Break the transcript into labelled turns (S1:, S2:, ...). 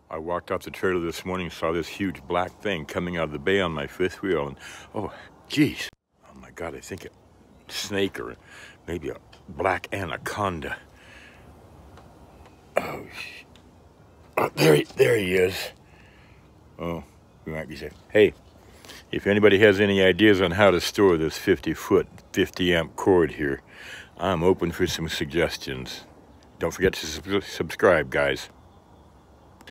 S1: I walked off the trailer this morning, saw this huge black thing coming out of the bay on my fifth wheel, and oh, geez. Oh my God, I think a snake or maybe a black anaconda. Oh, there he is. Oh, we might be safe. Hey, if anybody has any ideas on how to store this 50-foot, 50-amp cord here, I'm open for some suggestions. Don't forget to subscribe, guys.